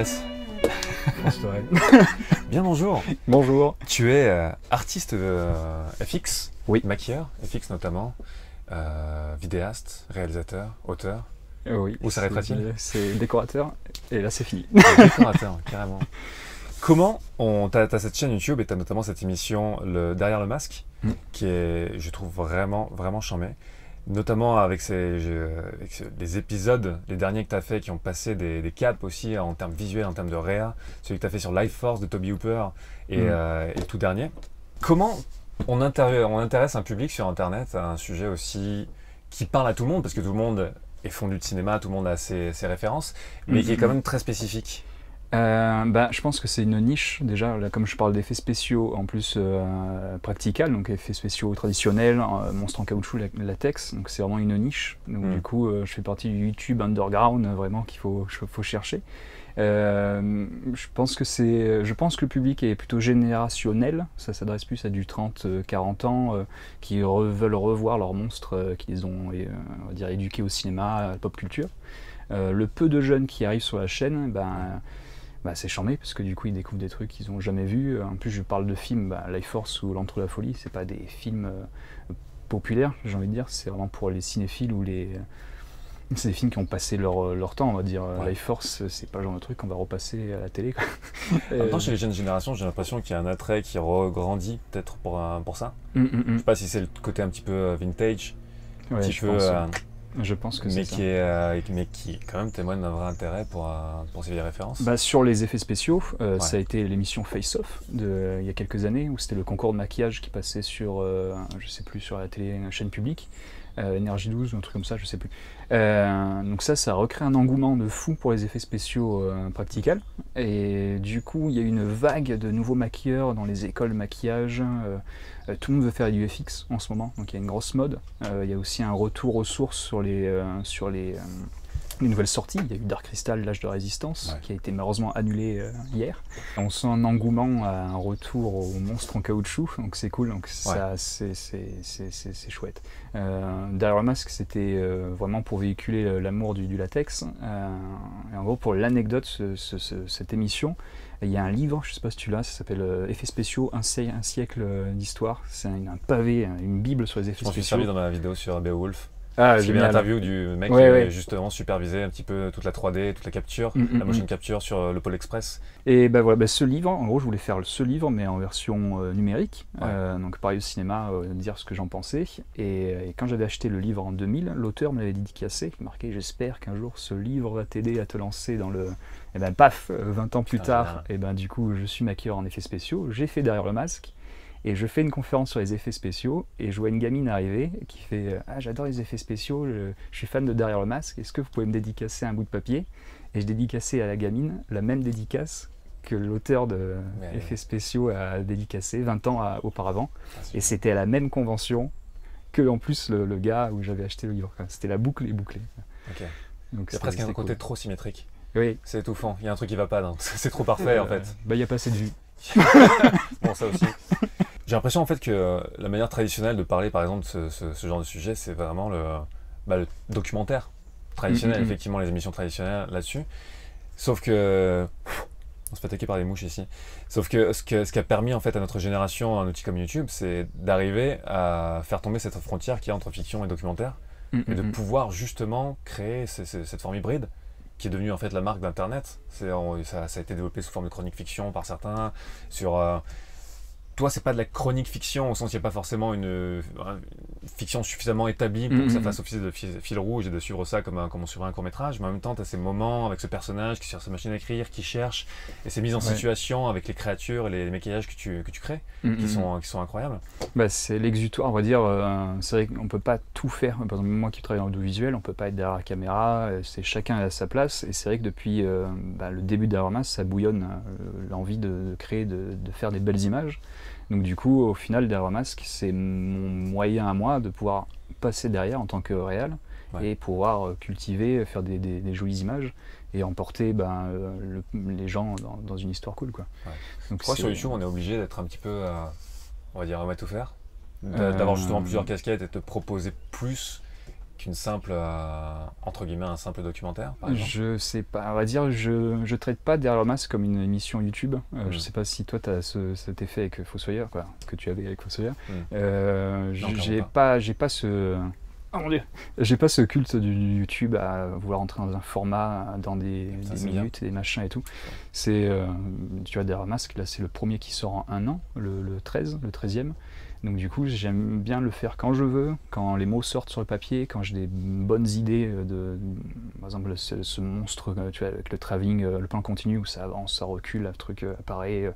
Mathias. Bien bonjour. Bonjour. Tu es artiste FX, Oui. maquilleur, FX notamment, vidéaste, réalisateur, auteur. Oui. Où s'arrêtera-t-il? C'est décorateur et là c'est fini. Décorateur, carrément. Comment t'as cette chaîne YouTube et t'as notamment cette émission Derrière le masque, qui est, je trouve, vraiment charmé. Notamment avec les épisodes, les derniers que tu as fait, qui ont passé des caps aussi en termes visuels, en termes de réa. Celui que tu as fait sur Life Force de Toby Hooper et le tout dernier. Comment on intéresse un public sur Internet à un sujet aussi qui parle à tout le monde, parce que tout le monde est fondu de cinéma, tout le monde a ses références, mais qui est quand même très spécifique. Je pense que c'est une niche déjà, là, comme je parle d'effets spéciaux en plus practical, donc effets spéciaux traditionnels, monstres en caoutchouc, latex, donc c'est vraiment une niche. Donc du coup je fais partie du YouTube underground vraiment qu'il faut chercher. Je pense que le public est plutôt générationnel, ça s'adresse plus à du 30-40 ans qui veulent revoir leurs monstres qu'ils ont on va dire, éduqués au cinéma, à la pop culture. Le peu de jeunes qui arrivent sur la chaîne, c'est charmé parce que du coup ils découvrent des trucs qu'ils n'ont jamais vus. En plus je parle de films, Life Force ou L'Entre la Folie, c'est pas des films populaires, j'ai envie de dire, c'est vraiment pour les cinéphiles ou c'est des films qui ont passé leur temps, on va dire. Ouais. Life Force, c'est pas le genre de truc qu'on va repasser à la télé, quoi. Maintenant, chez les jeunes générations, j'ai l'impression qu'il y a un attrait qui regrandit peut-être pour ça. Je sais pas si c'est le côté un petit peu vintage, ouais, un petit peu... Je pense que c'est ça. Mais qui quand même témoigne d'un vrai intérêt pour ces vieilles références. Sur les effets spéciaux, ça a été l'émission Face Off il y a quelques années, où c'était le concours de maquillage qui passait sur, je sais plus, sur la télé, une chaîne publique, Énergie 12 ou un truc comme ça, je sais plus. Donc ça recrée un engouement de fou pour les effets spéciaux practical. Et du coup, il y a une vague de nouveaux maquilleurs dans les écoles de maquillage. Tout le monde veut faire du FX en ce moment, donc il y a une grosse mode. Il y a aussi un retour aux sources sur les nouvelles sorties. Il y a eu Dark Crystal, l'âge de résistance, qui a été malheureusement annulé hier. On sent un engouement, un retour aux monstres en caoutchouc, donc c'est cool, donc ça, c'est chouette. Derrière le masque, c'était vraiment pour véhiculer l'amour du latex. Et en gros, pour l'anecdote, cette émission, il y a un livre, je ne sais pas si tu l'as, ça s'appelle Effets spéciaux, un siècle d'histoire. C'est un pavé, une bible sur les effets spéciaux. Je m'en suis servi dans ma vidéo sur Beowulf. J'ai mis l'interview du mec qui justement supervisait un petit peu toute la 3D, toute la capture, la motion capture sur le Pôle Express. Et ce livre, en gros, je voulais faire ce livre, mais en version numérique. Donc pareil au cinéma, dire ce que j'en pensais. Et quand j'avais acheté le livre en 2000, l'auteur me l'avait dédicacé, marqué « J'espère qu'un jour ce livre va t'aider à te lancer dans le... » Et paf, 20 ans plus tard, du coup, je suis maquilleur en effets spéciaux, j'ai fait Derrière le masque. Et je fais une conférence sur les effets spéciaux et je vois une gamine arriver qui fait « Ah, j'adore les effets spéciaux, je suis fan de Derrière le masque, est-ce que vous pouvez me dédicacer un bout de papier ?» Et je dédicaçais à la gamine la même dédicace que l'auteur de effets spéciaux a dédicacé 20 ans auparavant. Et c'était à la même convention que, en plus, le gars où j'avais acheté le livre. C'était la boucle est bouclée. Okay. Donc c'est presque un côté trop symétrique. Oui. C'est étouffant, il y a un truc qui va pas, c'est trop parfait en fait. Il n'y a pas assez de vues. Bon, ça aussi. J'ai l'impression en fait que la manière traditionnelle de parler par exemple de ce genre de sujet, c'est vraiment le documentaire traditionnel, effectivement les émissions traditionnelles là-dessus. Sauf que... on se fait attaquer par des mouches ici. Sauf que ce qui a permis en fait à notre génération, un outil comme YouTube, c'est d'arriver à faire tomber cette frontière qu'il y a entre fiction et documentaire, et de pouvoir justement créer cette forme hybride qui est devenue en fait la marque d'Internet. Ça a été développé sous forme de chronique fiction par certains, toi, c'est pas de la chronique fiction, au sens où il n'y a pas forcément une fiction suffisamment établie pour que ça fasse office de fil rouge et de suivre ça comme on suivrait un court-métrage, mais en même temps, tu as ces moments avec ce personnage qui est sur sa machine à écrire, qui cherche, et ces mises en situation avec les créatures et les maquillages que tu crées, qui sont incroyables. C'est l'exutoire, on va dire. C'est vrai qu'on peut pas tout faire. Par exemple, moi qui travaille dans l'audiovisuel, on peut pas être derrière la caméra, c'est chacun à sa place, et c'est vrai que depuis le début de Derrière le masque, ça bouillonne l'envie de créer, de faire des belles images. Donc du coup, au final, Derrière le masque, c'est mon moyen à moi de pouvoir passer derrière en tant que réal et pouvoir cultiver, faire des jolies images et emporter les gens dans une histoire cool, quoi. Donc je crois que sur YouTube, on est obligé d'être un petit peu, on va dire, à tout faire, d'avoir justement plusieurs casquettes et de te proposer plus qu'une simple, entre guillemets, un simple documentaire, par exemple? Je sais pas, on va dire, je traite pas Derrière le masque comme une émission YouTube. Je sais pas si toi tu as cet effet avec Fossoyeur, quoi, que tu avais avec Fossoyeur. J'ai pas ce... Oh mon Dieu, j'ai pas ce culte du YouTube à vouloir entrer dans un format, dans des minutes et des machins et tout. C'est, tu vois, Derrière le masque, là c'est le premier qui sort en un an, le 13e. Donc du coup, j'aime bien le faire quand je veux, quand les mots sortent sur le papier, quand j'ai des bonnes idées par exemple, ce monstre, tu vois, avec le travelling, le plan continu où ça avance, ça recule, le truc apparaît.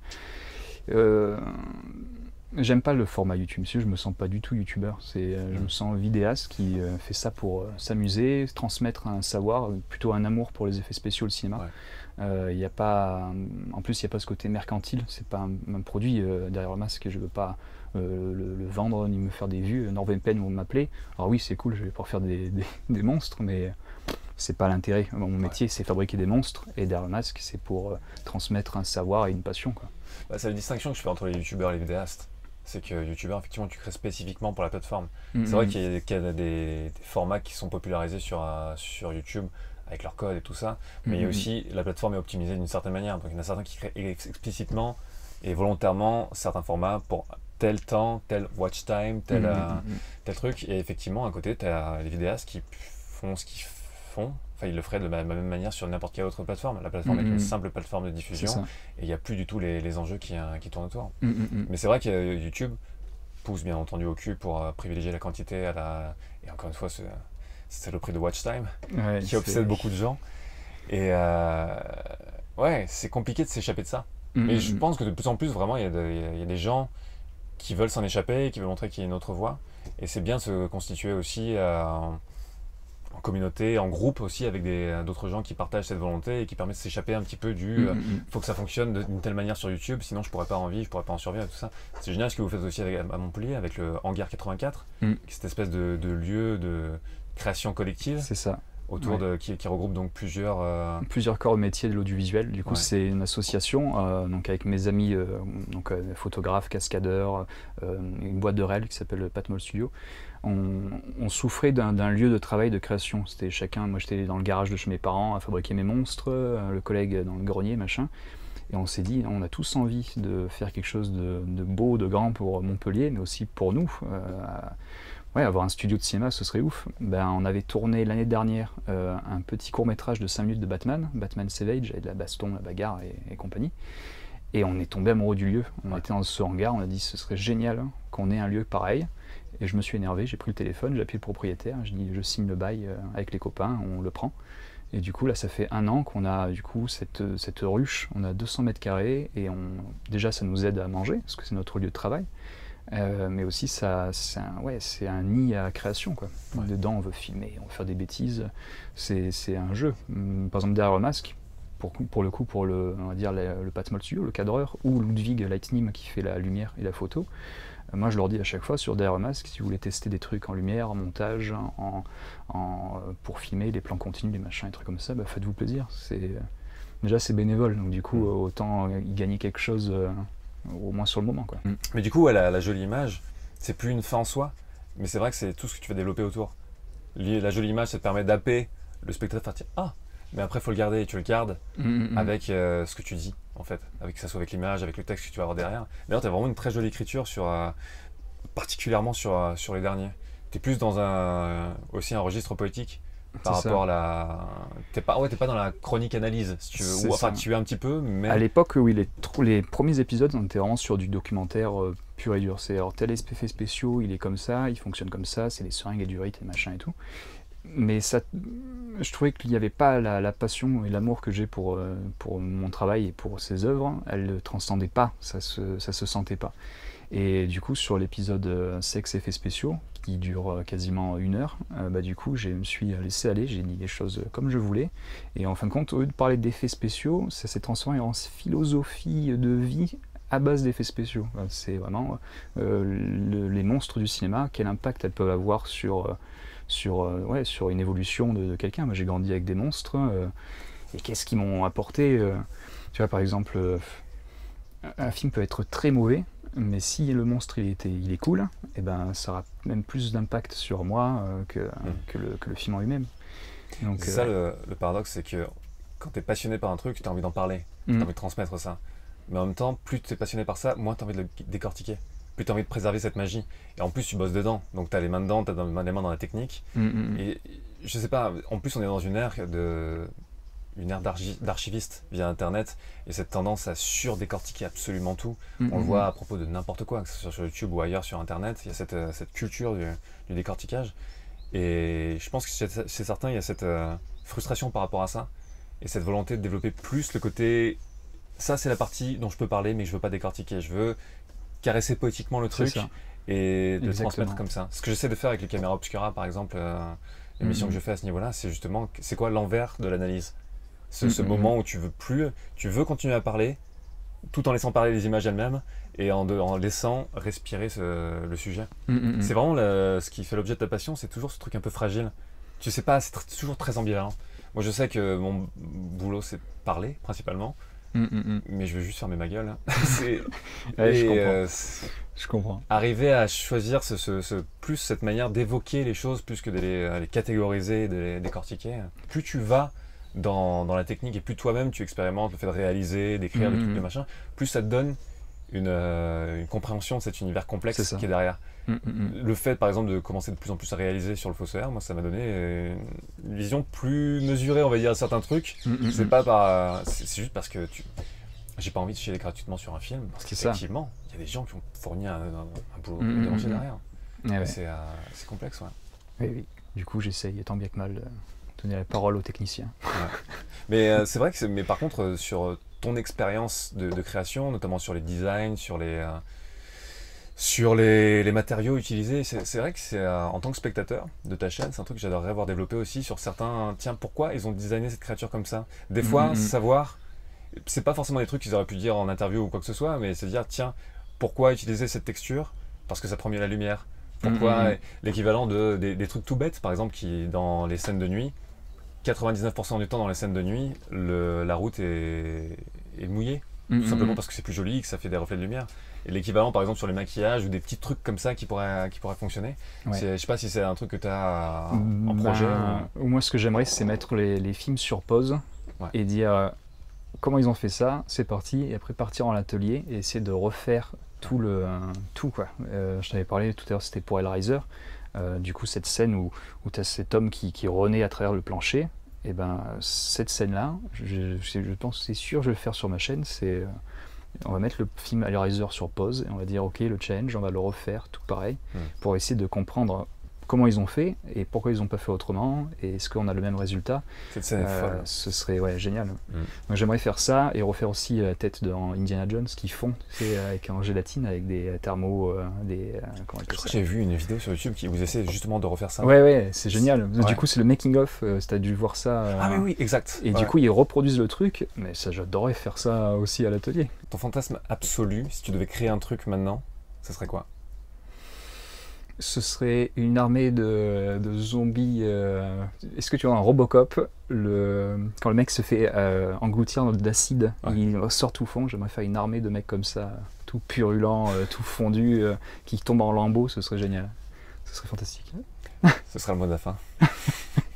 J'aime pas le format YouTube, je me sens pas du tout youtubeur. Je me sens vidéaste qui fait ça pour s'amuser, transmettre un savoir, plutôt un amour pour les effets spéciaux, le cinéma. Y a pas, en plus, il n'y a pas ce côté mercantile, c'est pas un produit Derrière le masque, je veux pas le vendre ni me faire des vues. NordVPN vont m'appeler. Alors oui, c'est cool, je vais pouvoir faire des monstres, mais c'est pas l'intérêt. Mon métier, c'est fabriquer des monstres, et Derrière le masque, c'est pour transmettre un savoir et une passion, quoi. C'est la distinction que je fais entre les youtubeurs et les vidéastes. C'est que youtubeur, effectivement, tu crées spécifiquement pour la plateforme. C'est vrai qu'il y a des formats qui sont popularisés sur YouTube avec leur code et tout ça, mais il y a aussi, la plateforme est optimisée d'une certaine manière. Donc il y en a certains qui créent explicitement et volontairement certains formats pour tel temps, tel watch time, tel truc. Et effectivement, à côté, tu as les vidéastes qui font ce qu'ils font. Enfin, ils le feraient de la même manière sur n'importe quelle autre plateforme. La plateforme est une simple plateforme de diffusion et il n'y a plus du tout les enjeux qui tournent autour. Mais c'est vrai que YouTube pousse bien entendu au cul pour privilégier la quantité et encore une fois, c'est le prix de watch time qui obsède beaucoup de gens. Et ouais, c'est compliqué de s'échapper de ça. Mais je pense que de plus en plus, vraiment, il y a des gens qui veulent s'en échapper, qui veulent montrer qu'il y a une autre voie. Et c'est bien de se constituer aussi en communauté, en groupe aussi, avec d'autres gens qui partagent cette volonté et qui permettent de s'échapper un petit peu du faut que ça fonctionne d'une telle manière sur YouTube, sinon je pourrais pas en vivre, je pourrais pas en survivre, tout ça. C'est génial ce que vous faites aussi à Montpellier avec le Hangar 84, cette espèce de lieu de création collective. C'est ça. Autour qui regroupe donc plusieurs corps de métier de l'audiovisuel. Du coup, c'est une association donc avec mes amis photographes, cascadeurs, une boîte de réel qui s'appelle Patmol Studio. On souffrait d'un lieu de travail de création. C'était chacun, moi j'étais dans le garage de chez mes parents à fabriquer mes monstres, le collègue dans le grenier, machin. Et on s'est dit, on a tous envie de faire quelque chose de beau, de grand pour Montpellier, mais aussi pour nous. Avoir un studio de cinéma, ce serait ouf. On avait tourné l'année dernière un petit court-métrage de 5 minutes de Batman Savage, avec de la baston, la bagarre et compagnie. Et on est tombé amoureux du lieu. On était dans ce hangar, on a dit ce serait génial qu'on ait un lieu pareil. Et je me suis énervé, j'ai pris le téléphone, j'ai appelé le propriétaire, je dis je signe le bail avec les copains, on le prend. Et du coup là ça fait 1 an qu'on a du coup cette ruche, on a 200 mètres carrés et déjà ça nous aide à manger, parce que c'est notre lieu de travail. Mais aussi c'est un nid à création, quoi. Dedans on veut filmer, on veut faire des bêtises, c'est un jeu. Par exemple Derrière le masque, pour le coup pour on va dire le Patmol Studio, le cadreur, ou Ludwig Lightning qui fait la lumière et la photo, moi je leur dis à chaque fois sur Derrière le masque, si vous voulez tester des trucs en lumière, en montage, pour filmer les plans continus, les machins, des trucs comme ça, faites-vous plaisir. Déjà c'est bénévole, donc du coup autant y gagner quelque chose au moins sur le moment, quoi. Mais du coup, la jolie image, c'est plus une fin en soi, mais c'est vrai que c'est tout ce que tu vas développer autour. La jolie image, ça te permet d'happer le spectateur, mais après il faut le garder, et tu le gardes avec ce que tu dis, en fait, avec que ça soit avec l'image, avec le texte que tu vas avoir derrière. D'ailleurs, tu as vraiment une très jolie écriture particulièrement sur les derniers. Tu es plus dans aussi un registre poétique par rapport à t'es pas dans la chronique analyse, si tu veux. Enfin, tu es un petit peu, mais à l'époque, oui, les premiers épisodes, on était vraiment sur du documentaire pur et dur. C'est alors tel effet spéciaux, il est comme ça, il fonctionne comme ça, c'est les seringues et du rythme et machin et tout. Mais ça, je trouvais qu'il n'y avait pas la passion et l'amour que j'ai pour mon travail et pour ces œuvres. Elle ne transcendait pas, ça se sentait pas. Et du coup, sur l'épisode sexe effets spéciaux, qui dure quasiment 1 heure, du coup, je me suis laissé aller, j'ai dit les choses comme je voulais. Et en fin de compte, au lieu de parler d'effets spéciaux, ça s'est transformé en philosophie de vie à base d'effets spéciaux. C'est vraiment les monstres du cinéma, quel impact elles peuvent avoir sur une évolution de quelqu'un. Moi, j'ai grandi avec des monstres, et qu'est-ce qu'ils m'ont apporté. Tu vois, par exemple, un film peut être très mauvais, mais si le monstre il est cool, et ben ça aura même plus d'impact sur moi que le film en lui-même. C'est ça le paradoxe, c'est que quand tu es passionné par un truc, tu as envie d'en parler, tu as envie de transmettre ça. Mais en même temps, plus tu es passionné par ça, moins tu as envie de le décortiquer. Plus tu as envie de préserver cette magie. Et en plus, tu bosses dedans. Donc tu as les mains dedans, tu as les mains dans la technique. Et je sais pas, en plus, on est dans une ère d'archiviste via Internet. Et cette tendance à surdécortiquer absolument tout. On le voit à propos de n'importe quoi, que ce soit sur YouTube ou ailleurs sur Internet. Il y a cette culture du décortiquage. Et je pense que chez certains, il y a cette frustration par rapport à ça. Et cette volonté de développer plus le côté... Ça, c'est la partie dont je peux parler, mais que je veux pas décortiquer. Je veux caresser poétiquement le truc et de le transmettre comme ça. Ce que j'essaie de faire avec les caméras obscura, par exemple, l'émission que je fais à ce niveau-là, c'est justement, c'est quoi l'envers de l'analyse? Ce moment où tu veux continuer à parler, tout en laissant parler les images elles-mêmes et en laissant respirer le sujet. C'est vraiment ce qui fait l'objet de ta passion, c'est toujours ce truc un peu fragile. Tu sais pas, c'est toujours très ambivalent. Moi, je sais que mon boulot, c'est parler, principalement. Mais je veux juste fermer ma gueule. Je comprends. Arriver à choisir plus cette manière d'évoquer les choses plus que de les catégoriser, de les décortiquer. Plus tu vas dans la technique et plus toi-même tu expérimentes le fait de réaliser, d'écrire des trucs, de machin, plus ça te donne une compréhension de cet univers complexe qui est derrière. Le fait par exemple de commencer de plus en plus à réaliser sur le Fossoyeur, moi ça m'a donné une vision plus mesurée, on va dire, à certains trucs. C'est juste parce que j'ai pas envie de chialer gratuitement sur un film, parce qu'effectivement il y a des gens qui ont fourni un boulot déranger derrière. C'est complexe, Oui. Du coup j'essaye tant bien que mal de donner la parole aux techniciens. Mais c'est vrai mais par contre sur ton expérience de création, notamment sur les designs, sur les matériaux utilisés, c'est vrai que en tant que spectateur de ta chaîne, c'est un truc que j'adorerais avoir développé aussi sur certains. Tiens, pourquoi ils ont designé cette créature comme ça? Des fois, savoir, c'est pas forcément des trucs qu'ils auraient pu dire en interview ou quoi que ce soit, mais c'est dire, tiens, pourquoi utiliser cette texture? Parce que ça prend mieux la lumière. Pourquoi l'équivalent des trucs tout bêtes, par exemple, qui dans les scènes de nuit, 99% du temps dans les scènes de nuit, la route est mouillée. Tout simplement parce que c'est plus joli, que ça fait des reflets de lumière. Et l'équivalent par exemple sur les maquillages ou des petits trucs comme ça qui pourraient fonctionner. Je sais pas si c'est un truc que tu as en projet. Moi ce que j'aimerais c'est mettre les films sur pause et dire comment ils ont fait ça, c'est parti, et après partir en atelier et essayer de refaire tout quoi. Je t'avais parlé tout à l'heure, c'était pour Hellraiser. Du coup cette scène où tu as cet homme qui renaît à travers le plancher, et ben cette scène là, je pense c'est sûr je vais le faire sur ma chaîne, on va mettre le film Hellraiser sur pause et on va dire ok le challenge, on va le refaire tout pareil pour essayer de comprendre comment ils ont fait et pourquoi ils n'ont pas fait autrement et est-ce qu'on a le même résultat. Cette scène est folle. Ce serait génial. Donc j'aimerais faire ça et refaire aussi la tête dans Indiana Jones qu'ils font avec en gélatine avec des thermos, comment je crois que j'ai vu une vidéo sur YouTube qui vous essaie justement de refaire ça. Ouais, c'est génial. Du coup c'est le making of, tu as dû voir ça. Ah oui, exact. Et du coup ils reproduisent le truc, mais ça j'adorerais faire ça aussi à l'atelier. Ton fantasme absolu, si tu devais créer un truc maintenant, ce serait quoi? Ce serait une armée de zombies. Est-ce que tu vois un Robocop, quand le mec se fait engloutir d'acide, il sort tout fond. J'aimerais faire une armée de mecs comme ça, tout purulent, tout fondu, qui tombent en lambeaux. Ce serait génial. Ce serait fantastique. Ce sera le mot de la fin.